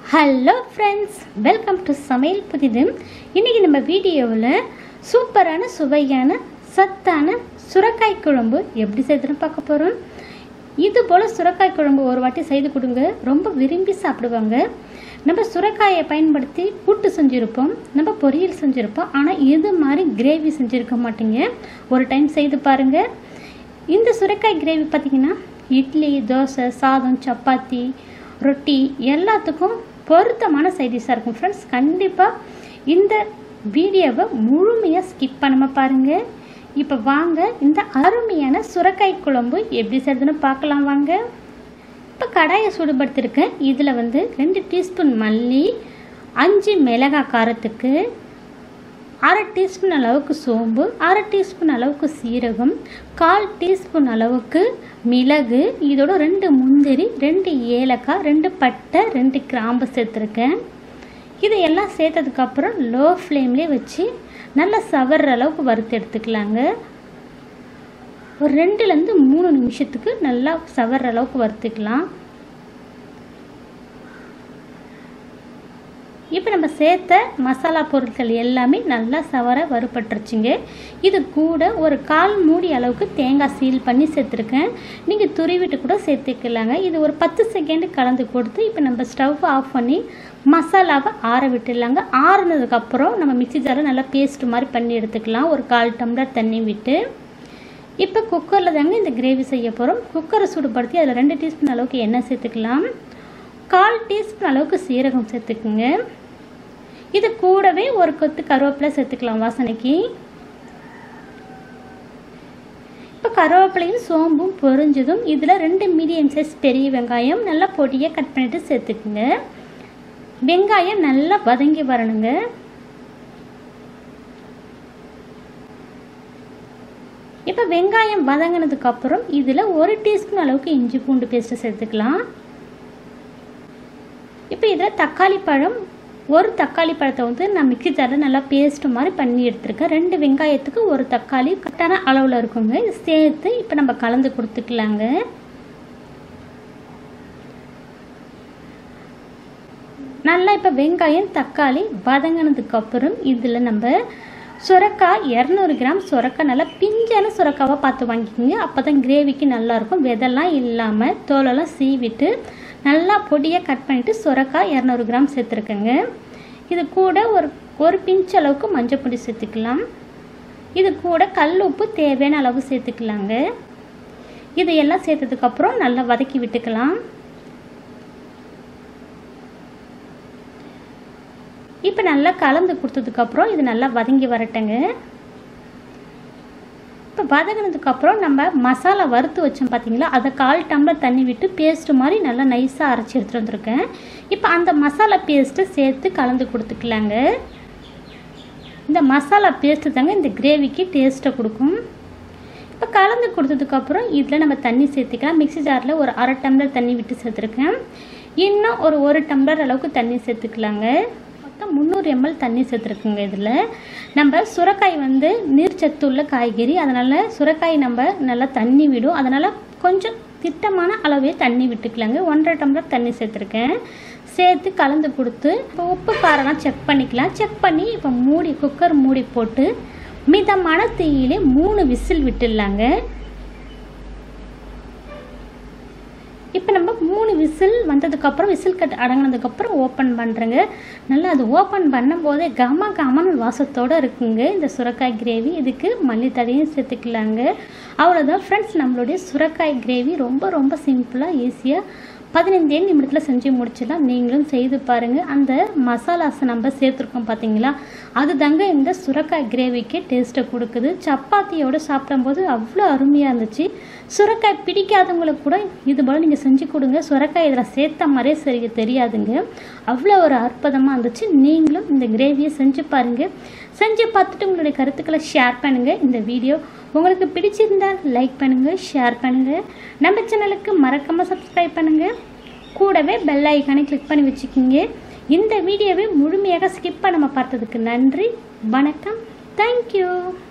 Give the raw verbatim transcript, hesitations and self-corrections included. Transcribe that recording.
Hello friends, welcome to சமையல் புதிது. இன்றைக்கி நம்ம வீடியோவில் சூப்பரான சுவையான சத்தான சுரக்காய் குழம்பு எப்படி செய்துன்னு பார்க்க போகிறோம். இது போல் சுரக்காய் குழம்பு ஒரு வாட்டி செய்து கொடுங்க, ரொம்ப விரும்பி சாப்பிடுவாங்க. நம்ம சுரக்காயை பயன்படுத்தி புட்டு செஞ்சுருப்போம், நம்ம பொரியல் செஞ்சுருப்போம், ஆனால் இது மாதிரி கிரேவி செஞ்சுருக்க மாட்டீங்க. ஒரு டைம் செய்து பாருங்கள். இந்த சுரக்காய் கிரேவி பார்த்திங்கன்னா இட்லி, தோசை, சாதம், சப்பாத்தி, ரொட்டி எல்லாத்துக்கும் பொருத்தமான சைட் டிஷ்ஷாக இருக்கும். ஃப்ரெண்ட்ஸ், கண்டிப்பாக இந்த வீடியோவை முழுமையாக ஸ்கிப் பண்ணாமல் பாருங்கள். இப்போ வாங்க இந்த அருமையான சுரக்காய் குழம்பு எப்படி செய்யுதுன்னு பார்க்கலாம் வாங்க. இப்போ கடாயை சூடுபடுத்திருக்கேன். இதில் வந்து ரெண்டு டீஸ்பூன் மல்லி, அஞ்சு மிளகாய் காரத்துக்கு, அரை டீஸ்பூன் அளவுக்கு சோம்பு, அரை டீஸ்பூன் அளவுக்கு சீரகம், கால் டீஸ்பூன் அளவுக்கு மிளகு, இதோட ரெண்டு முந்திரி, ரெண்டு ஏலக்காய், ரெண்டு பட்டை, ரெண்டு கிராம்பு சேர்த்துருக்கேன். இதையெல்லாம் சேர்த்ததுக்கப்புறம் லோ ஃப்ளேம்லேயே வச்சு நல்லா சவர்ற அளவுக்கு வறுத்து எடுத்துக்கலாங்க. ஒரு ரெண்டுலேருந்து மூணு நிமிஷத்துக்கு நல்லா சவர்ற அளவுக்கு வறுத்துக்கலாம். இப்போ நம்ம சேர்த்த மசாலா பொருட்கள் எல்லாமே நல்லா சவர வறுபட்டுருச்சுங்க. இது கூட ஒரு கால் மூடி அளவுக்கு தேங்காய் சீல் பண்ணி சேர்த்துருக்கேன். நீங்கள் துருவிட்டு கூட சேர்த்துக்கலாங்க. இது ஒரு பத்து செகண்டு கலந்து கொடுத்து இப்போ நம்ம ஸ்டவ் ஆஃப் பண்ணி மசாலாவை ஆற விட்டுடலாங்க. ஆறுனதுக்கப்புறம் நம்ம மிக்ஸி ஜாரில் நல்லா பேஸ்ட் மாதிரி பண்ணி எடுத்துக்கலாம், ஒரு கால் டம்ளர் தண்ணி விட்டு. இப்போ குக்கரில் தாங்க இந்த கிரேவி செய்ய போகிறோம். குக்கரை சூடுபடுத்தி அதில் ரெண்டு டீஸ்பூன் அளவுக்கு எண்ணெய் சேர்த்துக்கலாம். கால் டீஸ்பூன் அளவுக்கு சீரகம் சேர்த்துக்குங்க. இது கூடவே ஒரு கொத்து கருவேப்பிலை சேர்த்துக்கலாம் வாசனைக்கு. இப்போ கருவேப்பிலையும் சோம்பும் பொரிஞ்சதும் இதில் ரெண்டு மீடியம் சைஸ் பெரிய வெங்காயம் நல்லா பொடியாக கட் பண்ணிட்டு சேர்த்துக்குங்க. வெங்காயம் நல்லா வதங்கி வரணுங்க. இப்போ வெங்காயம் வதங்கினதுக்கப்புறம் இதில் ஒரு டீஸ்பூன் அளவுக்கு இஞ்சி பூண்டு பேஸ்ட்டு சேர்த்துக்கலாம். இப்போ இதில் தக்காளி பழம், ஒரு தக்காளி பழத்தை வந்து நான் மிக்ஸி ஜாரில் நல்லா பேஸ்ட்டு மாதிரி பண்ணி எடுத்துருக்கேன். ரெண்டு வெங்காயத்துக்கு ஒரு தக்காளி கரெக்டான அளவில் இருக்குங்க. இது சேர்த்து இப்போ நம்ம கலந்து கொடுத்துக்கலாங்க. நல்லா இப்போ வெங்காயம் தக்காளி வதங்கினதுக்கப்புறம் இதில் நம்ம சுரக்காய் இரநூறு கிராம் சுரக்காய் நல்லா பிஞ்சான சுரக்காவாக பார்த்து வாங்கிக்கோங்க. அப்போ தான் கிரேவிக்கு நல்லாயிருக்கும். விதெல்லாம் இல்லாமல் தோலெல்லாம் சீவிட்டு நல்லா பொடியாக கட் பண்ணிவிட்டு சுரக்காய் இரநூறு கிராம் சேர்த்துருக்கேங்க. இது கூட ஒரு ஒரு பிஞ்ச் அளவுக்கு மஞ்சள் பொடி சேர்த்துக்கலாம். இது கூட கல் உப்பு தேவையான அளவு சேர்த்துக்கலாங்க. இதையெல்லாம் சேர்த்ததுக்கப்புறம் நல்லா வதக்கி விட்டுக்கலாம். இப்போ நல்லா கலந்து கொடுத்ததுக்கப்புறம் இது நல்லா வதங்கி வரட்டுங்க. இப்போ வதங்கினதுக்கப்புறம் நம்ம மசாலா வறுத்து வச்சோம் பார்த்தீங்களா, அதை கால் டம்ளர் தண்ணி விட்டு பேஸ்ட்டு மாதிரி நல்லா நைஸாக அரைச்சி எடுத்துகிட்டு வந்துருக்கேன். இப்போ அந்த மசாலா பேஸ்ட்டை சேர்த்து கலந்து கொடுத்துக்கலாங்க. இந்த மசாலா பேஸ்ட்டு தாங்க இந்த கிரேவிக்கு டேஸ்ட்டை கொடுக்கும். இப்போ கலந்து கொடுத்ததுக்கப்புறம் இதில் நம்ம தண்ணி சேர்த்துக்கலாம். மிக்ஸி ஜாரில் ஒரு அரை டம்ளர் தண்ணி விட்டு சேர்த்துருக்கேன். இன்னும் ஒரு ஒரு டம்ளர் அளவுக்கு தண்ணி சேர்த்துக்கலாங்க. முந்நூறு எம்எல் தண்ணி சேர்த்துருக்குங்க. இதில் நம்ம சுரக்காய் வந்து நீர்ச்சத்து உள்ள காய்கறி, அதனால் சுரக்காய் நம்ம நல்லா தண்ணி விடும். அதனால் கொஞ்சம் திட்டமான அளவே தண்ணி விட்டுக்கலாங்க. ஒன்றரை டம்ளர் தண்ணி சேர்த்துருக்கேன். சேர்த்து கலந்து கொடுத்து இப்போ உப்பு காரெல்லாம் செக் பண்ணிக்கலாம். செக் பண்ணி இப்போ மூடி குக்கர் மூடி போட்டு மிதமான தீயிலே மூணு விசில் விட்டுடலாங்க. இப்போ நம்ம மூணு விசில் வந்ததுக்கப்புறம் விசில் கட் அடங்கினதுக்கப்புறம் ஓப்பன் பண்ணுறேங்க. நல்லா அது ஓப்பன் பண்ணும்போதே கம கமன் வாசத்தோடு இருக்குங்க இந்த சுரக்காய் கிரேவி. இதுக்கு மல்லித்தழையும் சேர்த்துக்கலாங்க. அவ்வளோதான் ஃப்ரெண்ட்ஸ், நம்மளுடைய சுரக்காய் கிரேவி ரொம்ப ரொம்ப சிம்பிளாக ஈஸியாக பதினைந்தே நிமிடத்தில் செஞ்சு முடிச்சிடலாம். நீங்களும் செய்து பாருங்கள். அந்த மசாலாஸை நம்ம சேர்த்துருக்கோம் பார்த்தீங்களா, அது தாங்க இந்த சுரக்காய் கிரேவிக்கு டேஸ்ட்டை கொடுக்குது. சப்பாத்தியோடு சாப்பிடும்போது அவ்வளோ அருமையாக இருந்துச்சு. சுரக்காய் பிடிக்காதவங்களுக்கு கூட இது போல் நீங்கள் செஞ்சு கொடுங்க. சுரக்காய் இதில் சேர்த்த மாதிரியே சரி தெரியாதுங்க, அவ்வளோ ஒரு அற்புதமாக இருந்துச்சு. நீங்களும் இந்த கிரேவியை செஞ்சு பாருங்கள். செஞ்சு பார்த்துட்டு உங்களுடைய கருத்துக்களை ஷேர் பண்ணுங்கள். இந்த வீடியோ உங்களுக்கு பிடிச்சிருந்தால் லைக் பண்ணுங்கள், ஷேர் பண்ணுங்கள். நம்ம சேனலுக்கு மறக்காமல் சப்ஸ்கிரைப் பண்ணுங்கள். கூடவே பெல் ஐக்கானை கிளிக் பண்ணி வச்சுக்கிங்க. இந்த வீடியோவை முழுமையாக ஸ்கிப் பண்ணாமல் பார்த்ததுக்கு நன்றி. வணக்கம். தேங்க்யூ.